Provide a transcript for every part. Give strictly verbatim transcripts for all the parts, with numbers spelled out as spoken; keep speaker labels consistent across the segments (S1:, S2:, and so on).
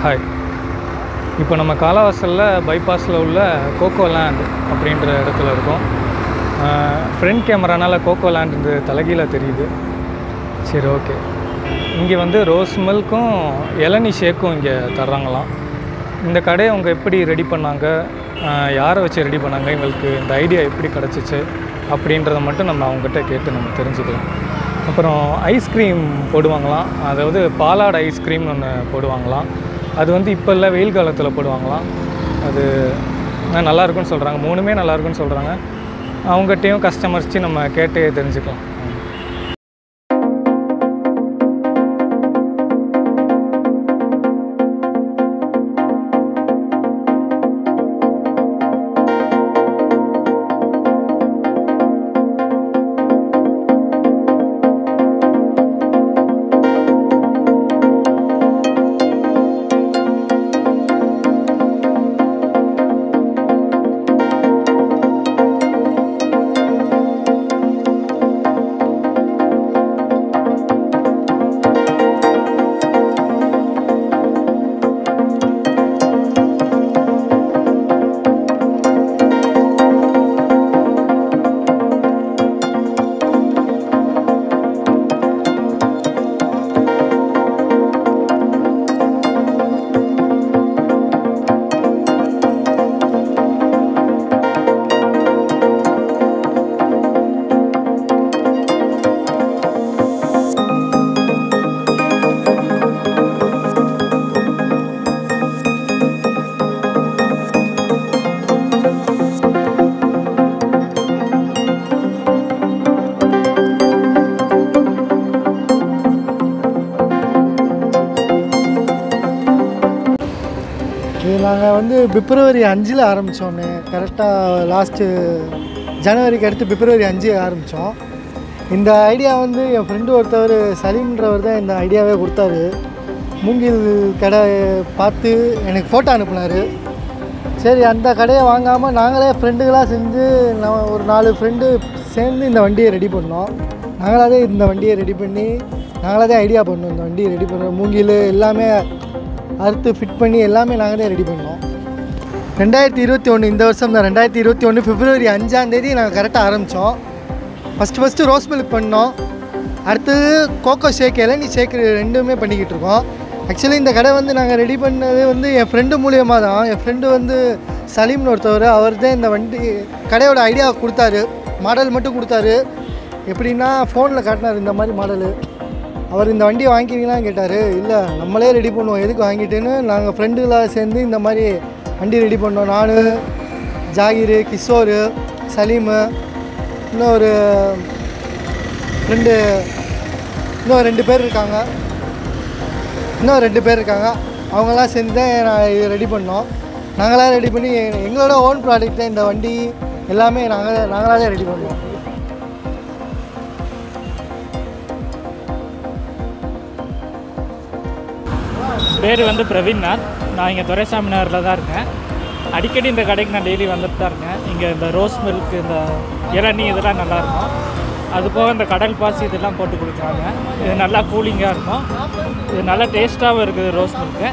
S1: Hi. இப்போ நம்ம காலாவாசலில் பைபாஸில் உள்ள கோகோ லேண்ட் அப்படின்ற இடத்துல இருக்கோம். ஃப்ரண்ட் கேமரானால் கோகோ லேண்ட் இந்த தலைகீழாக தெரியுது. சரி, ஓகே. இங்கே வந்து ரோஸ் மில்க்கும் இளநீ ஷேக்கும் இங்கே தர்றாங்களாம். இந்த கடையை அவங்க எப்படி ரெடி பண்ணாங்க, யாரை வச்சு ரெடி பண்ணாங்க, எங்களுக்கு இந்த ஐடியா எப்படி கிடச்சிச்சு அப்படின்றத மட்டும் நம்ம அவங்ககிட்ட கேட்டு நம்ம தெரிஞ்சுக்கலாம். அப்புறம் ஐஸ்கிரீம் போடுவாங்களாம், அதாவது பாலாடு ஐஸ்கிரீம்னு ஒன்று போடுவாங்களாம். அது வந்து இப்போ இல்லை, வெயில் காலத்தில் போடுவாங்களாம். அது நல்லாயிருக்குன்னு சொல்கிறாங்க, மூணுமே நல்லாயிருக்குன்னு சொல்கிறாங்க. அவங்ககிட்டையும் கஸ்டமர்ஸ்டையும் நம்ம கேட்டு தெரிஞ்சுக்கலாம்.
S2: இது நாங்கள் வந்து பிப்ரவரி அஞ்சில் ஆரம்பித்தோன்னு, கரெக்டாக லாஸ்ட்டு ஜனவரிக்கு அடுத்து பிப்ரவரி அஞ்சு ஆரம்பித்தோம். இந்த ஐடியா வந்து என் ஃப்ரெண்டு ஒருத்தவர் சலீம்ன்றவர் தான் இந்த ஐடியாவே கொடுத்தாரு. மூங்கில் கடை பார்த்து எனக்கு ஃபோட்டோ அனுப்புனார். சரி, அந்த கடையை வாங்காமல் நாங்களே ஃப்ரெண்டுகளாக செஞ்சு நான் ஒரு நாலு ஃப்ரெண்டு சேர்ந்து இந்த வண்டியை ரெடி பண்ணோம். நாங்களாவே இந்த வண்டியை ரெடி பண்ணி நாங்களாவே ஐடியா பண்ணோம். இந்த வண்டியை ரெடி பண்ணுறோம், மூங்கில் எல்லாமே அறுத்து ஃபிட் பண்ணி எல்லாமே நாங்கள் தான் ரெடி பண்ணோம். ரெண்டாயிரத்தி இருபத்தி ஒன்று இந்த வருஷம் தான், ரெண்டாயிரத்தி இருபத்தி ஒன்று பிப்ரவரி அஞ்சாந்தேதி நாங்கள் கரெக்டாக ஆரம்பித்தோம். ஃபஸ்ட்டு ஃபஸ்ட்டு ரோஸ் மில்க் பண்ணோம், அடுத்தது கோகோ ஷேக், இளநீ ஷேக் ரெண்டுமே பண்ணிக்கிட்டு இருக்கோம். ஆக்சுவலி இந்த கடை வந்து நாங்கள் ரெடி பண்ணது வந்து என் ஃப்ரெண்டு மூலியமாக தான். என் ஃப்ரெண்டு வந்து சலீம்னு ஒருத்தவர், அவர் தான் இந்த வண்டி கடையோட ஐடியா கொடுத்தாரு. மாடல் மட்டும் கொடுத்தாரு. எப்படின்னா ஃபோனில் காட்டினார் இந்த மாதிரி மாடலு. அவர் இந்த வண்டியை வாங்கிக்கிறீங்களான்னு கேட்டார். இல்லை, நம்மளே ரெடி பண்ணுவோம், எதுக்கு வாங்கிட்டுன்னு நாங்கள் ஃப்ரெண்டுகளாக சேர்ந்து இந்த மாதிரி வண்டி ரெடி பண்ணோம். நான், ஜாகிர், கிஷோர், சலீமு, இன்னும் ஒரு ஃப்ரெண்டு, இன்னும் ரெண்டு பேர் இருக்காங்க இன்னும் ரெண்டு பேர் இருக்காங்க அவங்களாம் சேர்ந்து தான் நான் இது ரெடி பண்ணோம். நாங்களாக ரெடி பண்ணி எங்களோட ஓன் ப்ராடக்ட் தான் இந்த வண்டி, எல்லாமே நாங்கள் நாங்களாக ரெடி பண்ணுவோம்.
S3: பேர் வந்து பிரவீன்நாத். நான் இங்கே துரைசாமி நகரில் தான் இருக்கேன். அடிக்கடி இந்த கடைக்கு நான் டெய்லி வந்துட்டு தான் இருக்கேன். இங்கே இந்த ரோஸ் மில்க், இந்த இளநீ இதெல்லாம் நல்லாயிருக்கும். அதுபோக இந்த கடல் பாசி இதெல்லாம் போட்டு கொடுக்குறாங்க. இது நல்லா கூலிங்காக இருக்கும். இது நல்லா டேஸ்ட்டாகவும் இருக்குது ரோஸ் மில்க்கு.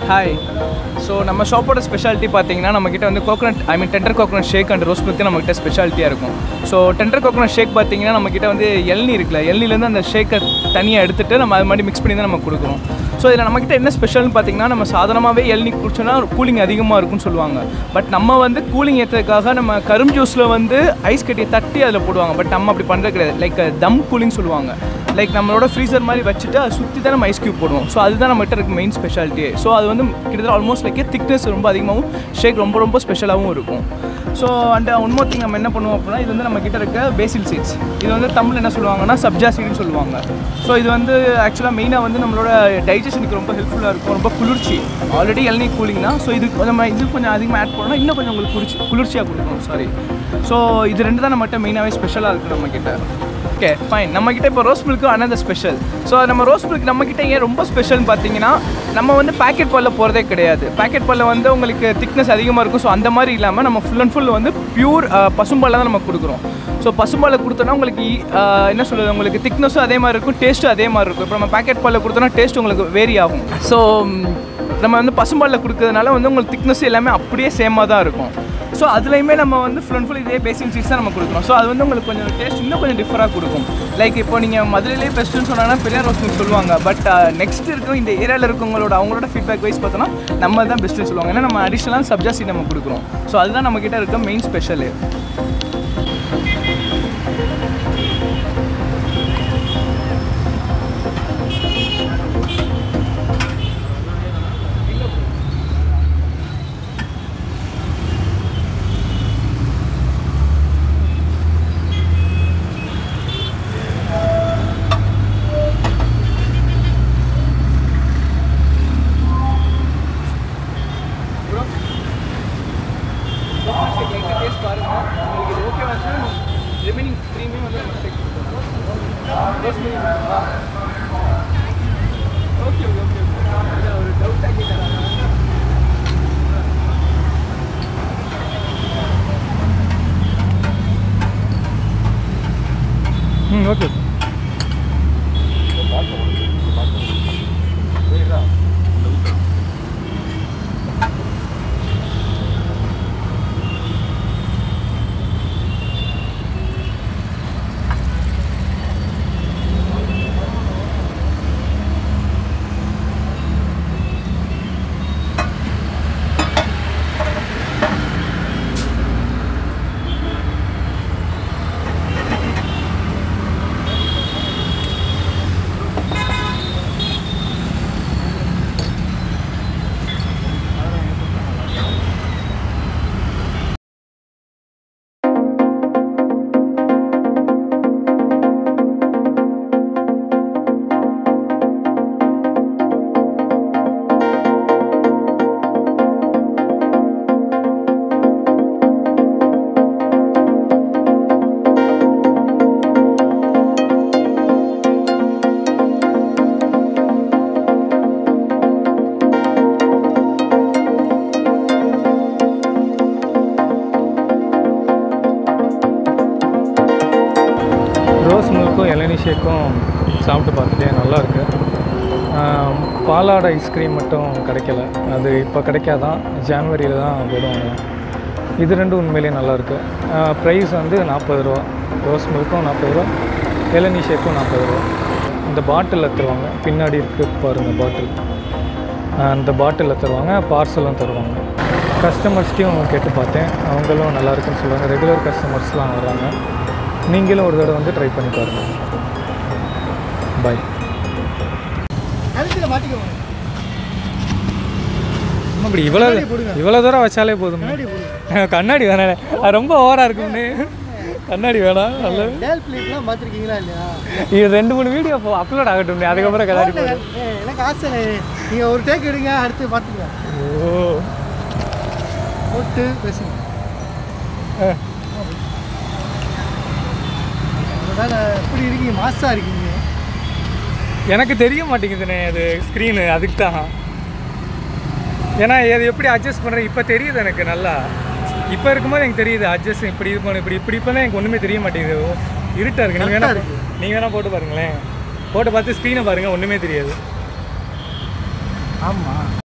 S4: ஹாய். ஸோ நம்ம ஷாப்போட ஸ்பெஷாலிட்டி பார்த்தீங்கன்னா நம்மக்கிட்ட வந்து coconut I mean tender coconut shake and rose milk நம்மக்கிட்ட ஸ்பெஷாலிட்டியாக இருக்கும். ஸோ டெண்டர் கோகனட் ஷேக் பார்த்தீங்கன்னா நம்மக்கிட்ட வந்து எள்நீ இருக்குல்ல, எள்நீலேருந்து அந்த ஷேக்கை தனியாக எடுத்துகிட்டு நம்ம அது மாதிரி மிக்ஸ் பண்ணி தான் நம்ம கொடுக்குறோம். ஸோ இதில் நம்மக்கிட்ட என்ன ஸ்பெஷல்னு பார்த்தீங்கன்னா நம்ம சாதாரணமாகவே எள்நீ குடிச்சோன்னா கூலிங் அதிகமாக இருக்கும்னு சொல்லுவாங்க. பட் நம்ம வந்து கூலிங் ஏற்றதுக்காக நம்ம கரும் ஜூஸில் வந்து ஐஸ் கட்டியை தட்டி அதில் போடுவாங்க. பட் நம்ம அப்படி பண்ணுறது கிடையாது. லைக் தம் கூலிங் சொல்லுவாங்க. லைக் நம்மளோட ஃப்ரீசர் மாதிரி வச்சுட்டு அதை சுற்றி தான் நம்ம ஐஸ் க்யூப் போடுவோம். ஸோ அதுதான் நம்மகிட்ட இருக்க மெயின் ஸ்பெஷாலிட்டியே. ஸோ அது வந்து கிட்டத்தட்ட ஆல்மோஸ்ட் லைக் திக்னஸ் ரொம்ப அதிகமாகவும் ஷேக் ரொம்ப ரொம்ப ஸ்பெஷலாகவும் இருக்கும். So and one more thing நம்ம என்ன பண்ணுவோம் அப்படின்னா, இது வந்து நம்ம கிட்ட இருக்க பேசில் சீட்ஸ். இது வந்து தமிழ் என்ன சொல்லுவாங்கன்னா சப்ஜா சீடுன்னு சொல்லுவாங்க. ஸோ இது வந்து ஆக்சுவலாக மெயினாக வந்து நம்மளோட டைஜஷனுக்கு ரொம்ப ஹெல்ப்ஃபுல்லாக இருக்கும், ரொம்ப குளிர்ச்சி. ஆல்ரெடி எல்நீ கூலிங்னா, ஸோ இது நம்ம இது கொஞ்சம் அதிகமாக ஆட் பண்ணோம்னா இன்னும் கொஞ்சம் உங்களுக்கு குளிர்ச்சி குளிர்ச்சியாக கொடுக்கும். சாரி. ஸோ இது ரெண்டு தான் நம்மகிட்ட மெயினாகவே ஸ்பெஷலாக இருக்குது நம்மக்கிட்ட. Okay fine. நம்மக்கிட்ட இப்போ rose milk another special. So நம்ம ரோஸ் மில்க் நம்மக்கிட்ட ஏன் ரொம்ப ஸ்பெஷல்னு பார்த்தீங்கன்னா, நம்ம வந்து பேக்கெட் பாலில் போகிறதே கிடையாது. பேக்கெட் பாலில் வந்து உங்களுக்கு திக்னஸ் அதிகமாக இருக்கும். ஸோ அந்த மாதிரி இல்லாமல் நம்ம ஃபுல் அண்ட் ஃபுல் வந்து பியூர் பசும்பாலில் தான் நம்ம கொடுக்குறோம். ஸோ பசும்பாலில் கொடுத்தோன்னா உங்களுக்கு என்ன சொல்கிறது, உங்களுக்கு திக்னஸும் அதே மாதிரி இருக்கும், டேஸ்ட்டும் அதே மாதிரி இருக்கும். இப்போ நம்ம பேக்கெட் பாலில் கொடுத்தோன்னா டேஸ்ட் உங்களுக்கு வேரி ஆகும். ஸோ நம்ம வந்து பசும்பாலில் கொடுக்கறதுனால வந்து உங்களுக்கு திக்னஸ் எல்லாமே அப்படியே சேமாக தான் இருக்கும். ஸோ அதுலேயுமே நம்ம வந்து ஃபுல் அண்ட் ஃபுல் இதே பேசிக் சீட்ஸ் தான் நம்ம கொடுக்குறோம். ஸோ அது வந்து உங்களுக்கு கொஞ்சம் டேஸ்ட் இன்னும் கொஞ்சம் டிஃபராக கொடுக்கும். லைக் இப்போ நீங்கள் மதுரையிலே பெஸ்ட்டுன்னு சொன்னாங்கன்னா பெரியார் ரோஸ் மில்க் சொல்லுவாங்க. பட் நெக்ஸ்ட் இருக்கும் இந்த ஏரியாவில் இருக்கவங்களோட அவங்களோட ஃபீட்பேக் வைஸ் பார்த்தோன்னா நம்ம தான் பெஸ்ட்டுன்னு சொல்லுவாங்க. ஏன்னா நம்ம அடிஷ்னலாக சப்ஜா சீட் நம்ம கொடுக்குறோம். ஸோ அதுதான் நம்மக்கிட்ட இருக்க மெயின் ஸ்பெஷலு.
S1: ம் ஓகே. ரோஸ் மில்க்கும் இளநீ ஷேக்கும் சாப்பிட்டு பார்த்துட்டே நல்லாயிருக்கு. பாலாடை ஐஸ்கிரீம் மட்டும் கிடைக்கல, அது இப்போ கிடைக்காதான், ஜான்வரியில் தான் போடுவாங்க. இது ரெண்டும் உண்மையிலே நல்லாயிருக்கு. ப்ரைஸ் வந்து நாற்பது ரூபா, ரோஸ் மில்க்கும் நாற்பது ரூபா, இளநீ ஷேக்கும் நாற்பது ரூபா. இந்த பாட்டிலில் தருவாங்க, பின்னாடி இருக்குது பாருங்கள் பாட்டில், அந்த பாட்டிலில் தருவாங்க, பார்சலும் தருவாங்க. கஸ்டமர்ஸ்ட்டையும் கேட்டு பார்த்தேன், அவங்களும் நல்லாயிருக்குன்னு சொல்லுவாங்க. ரெகுலர் கஸ்டமர்ஸ்லாம் வர்றாங்க. நீங்களும் ஒரு தடவை வந்து ட்ரை பண்ணி பாருங்கள். பாய். அப்படி இவ்வளோ இவ்வளோ தூரம் வச்சாலே போதும். கண்ணாடி வேணாம், அது ரொம்ப ஓவராக இருக்கும்னு. கண்ணாடி வேணாம். நல்ல
S2: பார்த்துருக்கீங்களா இல்லையா?
S1: இது ரெண்டு மூணு வீடியோ அப்லோட் ஆகட்டும், அதுக்கப்புறம் கண்ணாடி போடும்.
S2: எனக்கு ஆசை, நீங்கள் ஒரு டேக் எடுங்க, அடுத்து பார்த்துக்கலாம்.
S1: ஓ
S2: போட்டு பேசுங்க. எப்படி இருக்கீங்க? மாசாக இருக்கீங்க.
S1: எனக்கு தெரிய மாட்டேங்குதுண்ணே அது ஸ்க்ரீனு, அதுக்கு தான். ஏன்னா இது எப்படி அட்ஜஸ்ட் பண்ணுறது இப்போ தெரியுது எனக்கு நல்லா. இப்போ இருக்கும்போது எனக்கு தெரியுது அட்ஜஸ்ட் இப்படி இது பண்ண இப்படி இப்படி இப்போ தான் எனக்கு ஒன்றுமே தெரிய மாட்டேங்குது. இருட்டாக இருக்குது. நீங்கள் வேணால் நீங்கள் வேணால் போட்டு பாருங்களேன். போட்டு பார்த்து ஸ்க்ரீனை பாருங்கள், ஒன்றுமே தெரியாது.
S2: ஆமாம்.